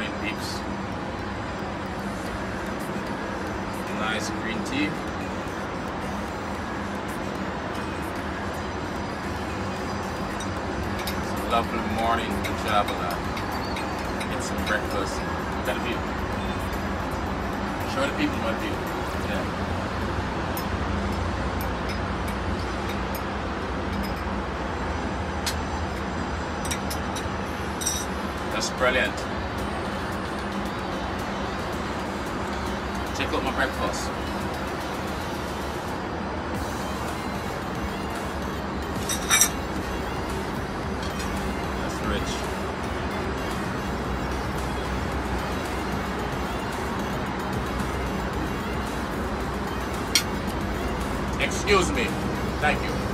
morning, peeps. Nice green tea. It's a lovely morning to travel out. Get some breakfast. Got a view. Show the people my view. Yeah. That's brilliant. Check out my breakfast. That's rich. Excuse me. Thank you.